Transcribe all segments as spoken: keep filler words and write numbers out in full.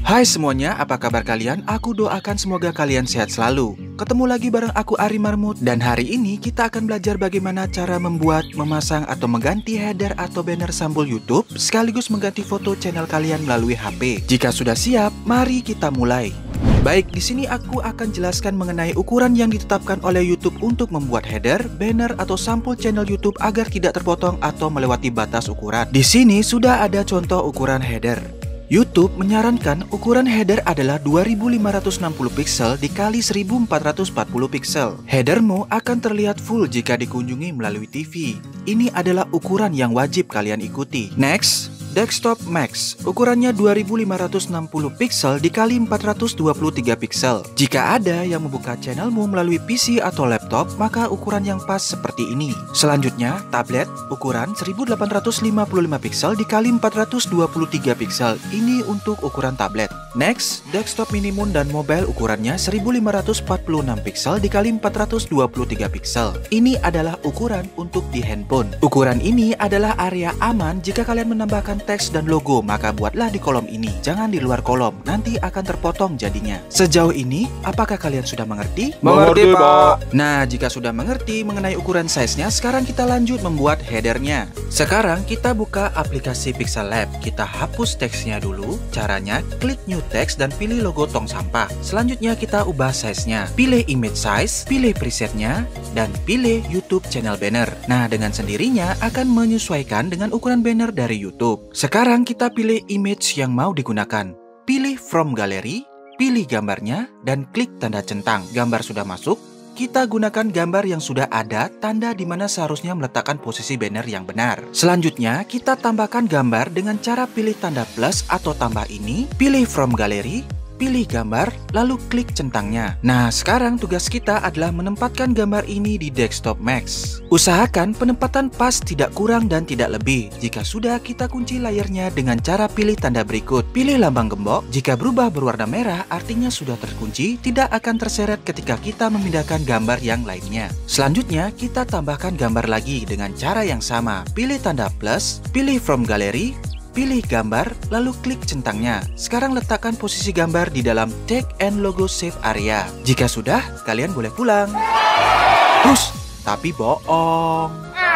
Hai semuanya, apa kabar kalian? Aku doakan semoga kalian sehat selalu. Ketemu lagi bareng aku Ari Marmut, dan hari ini kita akan belajar bagaimana cara membuat, memasang atau mengganti header atau banner sampul YouTube sekaligus mengganti foto channel kalian melalui H P. Jika sudah siap, mari kita mulai. Baik, di sini aku akan jelaskan mengenai ukuran yang ditetapkan oleh YouTube untuk membuat header, banner atau sampul channel YouTube agar tidak terpotong atau melewati batas ukuran. Di sini sudah ada contoh ukuran header. YouTube menyarankan ukuran header adalah dua ribu lima ratus enam puluh piksel dikali seribu empat ratus empat puluh piksel. Headermu akan terlihat full jika dikunjungi melalui T V. Ini adalah ukuran yang wajib kalian ikuti. Next, Desktop Max. Ukurannya dua ribu lima ratus enam puluh piksel dikali empat ratus dua puluh tiga piksel. Jika ada yang membuka channelmu melalui P C atau laptop, maka ukuran yang pas seperti ini. Selanjutnya, tablet ukuran seribu delapan ratus lima puluh lima piksel dikali empat ratus dua puluh tiga piksel. Ini untuk ukuran tablet. Next, desktop minimum dan mobile ukurannya seribu lima ratus empat puluh enam piksel dikali empat ratus dua puluh tiga piksel. Ini adalah ukuran untuk di handphone. Ukuran ini adalah area aman jika kalian menambahkan teks dan logo, maka buatlah di kolom ini, jangan di luar kolom, nanti akan terpotong jadinya. Sejauh ini, apakah kalian sudah mengerti? Mengerti, Pak. Nah, jika sudah mengerti mengenai ukuran size-nya, sekarang kita lanjut membuat headernya. Sekarang kita buka aplikasi Pixel Lab, kita hapus teksnya dulu. Caranya, klik New Text dan pilih logo tong sampah. Selanjutnya kita ubah size-nya, pilih image size, pilih presetnya, dan pilih YouTube channel banner. Nah, dengan sendirinya akan menyesuaikan dengan ukuran banner dari YouTube. Sekarang kita pilih image yang mau digunakan. Pilih from gallery, pilih gambarnya, dan klik tanda centang. Gambar sudah masuk, kita gunakan gambar yang sudah ada, tanda di mana seharusnya meletakkan posisi banner yang benar. Selanjutnya, kita tambahkan gambar dengan cara pilih tanda plus atau tambah ini, pilih from gallery, pilih gambar, lalu klik centangnya. Nah, sekarang tugas kita adalah menempatkan gambar ini di Desktop Max. Usahakan penempatan pas, tidak kurang dan tidak lebih. Jika sudah, kita kunci layarnya dengan cara pilih tanda berikut. Pilih lambang gembok. Jika berubah berwarna merah, artinya sudah terkunci, tidak akan terseret ketika kita memindahkan gambar yang lainnya. Selanjutnya, kita tambahkan gambar lagi dengan cara yang sama. Pilih tanda plus, pilih from gallery, pilih gambar, lalu klik centangnya. Sekarang letakkan posisi gambar di dalam tag and logo save area. Jika sudah, kalian boleh pulang. Terus, tapi bohong.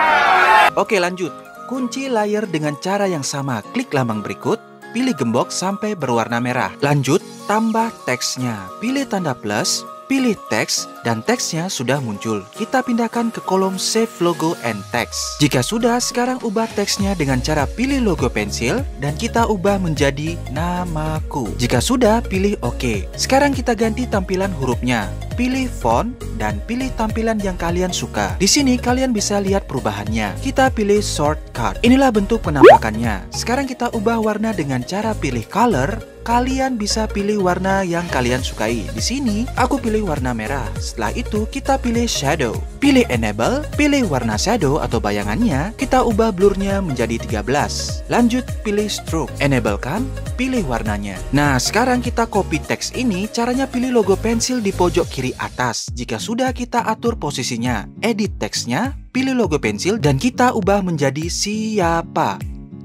Oke, lanjut. Kunci layar dengan cara yang sama. Klik lambang berikut, pilih gembok sampai berwarna merah. Lanjut, tambah teksnya. Pilih tanda plus, pilih teks, dan teksnya sudah muncul. Kita pindahkan ke kolom Save Logo and Text. Jika sudah, sekarang ubah teksnya dengan cara pilih logo pensil, dan kita ubah menjadi namaku. Jika sudah, pilih OK. Sekarang kita ganti tampilan hurufnya. Pilih font, dan pilih tampilan yang kalian suka. Di sini kalian bisa lihat perubahannya. Kita pilih shortcut. Inilah bentuk penampakannya. Sekarang kita ubah warna dengan cara pilih color. Kalian bisa pilih warna yang kalian sukai. Di sini, aku pilih warna merah. Setelah itu, kita pilih shadow. Pilih enable, pilih warna shadow atau bayangannya. Kita ubah blurnya menjadi tiga belas. Lanjut, pilih stroke. Enable kan? Pilih warnanya. Nah, sekarang kita copy teks ini. Caranya pilih logo pensil di pojok kiri atas. Jika sudah, kita atur posisinya. Edit teksnya, pilih logo pensil, dan kita ubah menjadi siapa.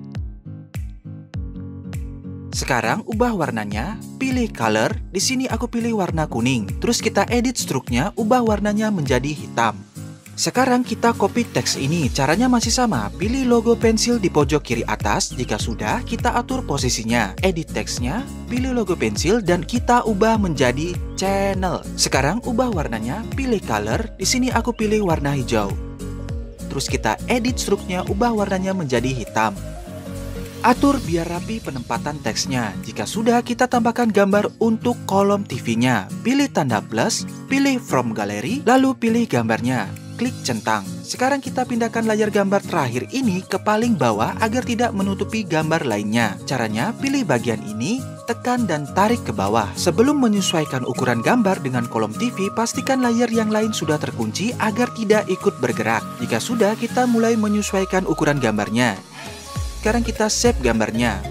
Sekarang ubah warnanya, pilih color. Di sini aku pilih warna kuning. Terus kita edit stroke-nya, ubah warnanya menjadi hitam. Sekarang kita copy teks ini. Caranya masih sama. Pilih logo pensil di pojok kiri atas. Jika sudah, kita atur posisinya. Edit teksnya, pilih logo pensil, dan kita ubah menjadi channel. Sekarang ubah warnanya, pilih color. Di sini aku pilih warna hijau. Terus kita edit stroke-nya, ubah warnanya menjadi hitam. Atur biar rapi penempatan teksnya. Jika sudah, kita tambahkan gambar untuk kolom T V-nya. Pilih tanda plus, pilih from gallery, lalu pilih gambarnya. Klik centang. Sekarang kita pindahkan layar gambar terakhir ini ke paling bawah agar tidak menutupi gambar lainnya. Caranya, pilih bagian ini, tekan dan tarik ke bawah. Sebelum menyesuaikan ukuran gambar dengan kolom T V, pastikan layar yang lain sudah terkunci agar tidak ikut bergerak. Jika sudah, kita mulai menyesuaikan ukuran gambarnya. Sekarang kita save gambarnya.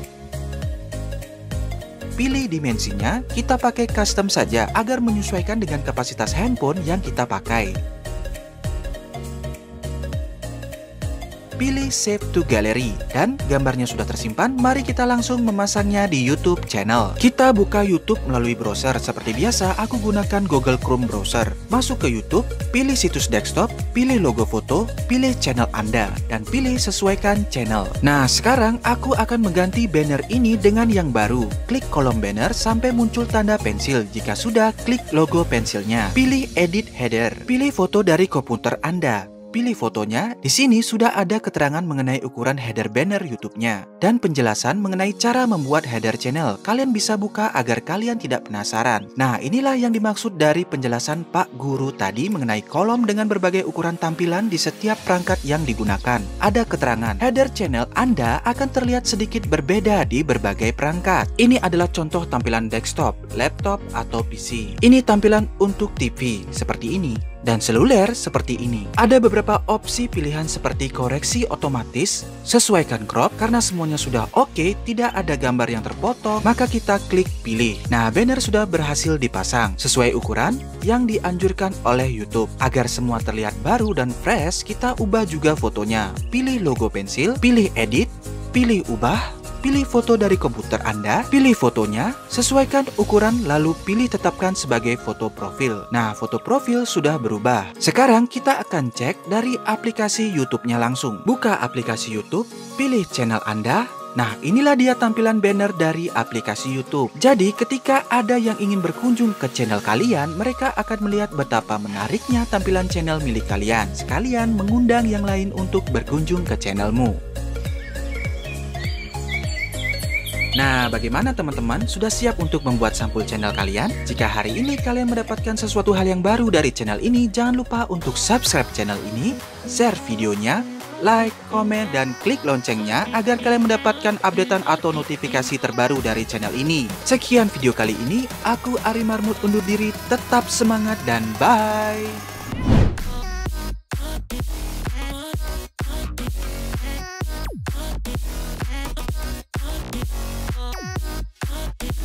Pilih dimensinya, kita pakai custom saja agar menyesuaikan dengan kapasitas handphone yang kita pakai. pilih Save to Gallery. Dan gambarnya sudah tersimpan, mari kita langsung memasangnya di YouTube channel. Kita buka YouTube melalui browser. Seperti biasa, aku gunakan Google Chrome browser. Masuk ke YouTube, pilih situs desktop, pilih logo foto, pilih channel Anda, dan pilih sesuaikan channel. Nah, sekarang aku akan mengganti banner ini dengan yang baru. Klik kolom banner sampai muncul tanda pensil. Jika sudah, klik logo pensilnya. Pilih Edit Header. Pilih foto dari komputer Anda. Pilih fotonya. Di sini sudah ada keterangan mengenai ukuran header banner YouTube-nya dan penjelasan mengenai cara membuat header channel. Kalian bisa buka agar kalian tidak penasaran. Nah, inilah yang dimaksud dari penjelasan Pak Guru tadi mengenai kolom dengan berbagai ukuran tampilan di setiap perangkat yang digunakan. Ada keterangan, header channel Anda akan terlihat sedikit berbeda di berbagai perangkat. Ini adalah contoh tampilan desktop, laptop, atau P C. Ini tampilan untuk T V, seperti ini. Dan seluler seperti ini. Ada beberapa opsi pilihan seperti koreksi otomatis, sesuaikan crop. Karena semuanya sudah oke, tidak ada gambar yang terpotong, maka kita klik pilih. Nah, banner sudah berhasil dipasang sesuai ukuran yang dianjurkan oleh YouTube. Agar semua terlihat baru dan fresh, kita ubah juga fotonya. Pilih logo pensil, pilih edit, pilih ubah, pilih foto dari komputer Anda, pilih fotonya, sesuaikan ukuran, lalu pilih tetapkan sebagai foto profil. Nah, foto profil sudah berubah. Sekarang kita akan cek dari aplikasi YouTube-nya langsung. Buka aplikasi YouTube, pilih channel Anda. Nah, inilah dia tampilan banner dari aplikasi YouTube. Jadi, ketika ada yang ingin berkunjung ke channel kalian, mereka akan melihat betapa menariknya tampilan channel milik kalian. Sekalian mengundang yang lain untuk berkunjung ke channelmu. Nah, bagaimana teman-teman? Sudah siap untuk membuat sampul channel kalian? Jika hari ini kalian mendapatkan sesuatu hal yang baru dari channel ini, jangan lupa untuk subscribe channel ini, share videonya, like, komen, dan klik loncengnya agar kalian mendapatkan updatean atau notifikasi terbaru dari channel ini. Sekian video kali ini, aku Ari Marmut undur diri, tetap semangat dan bye!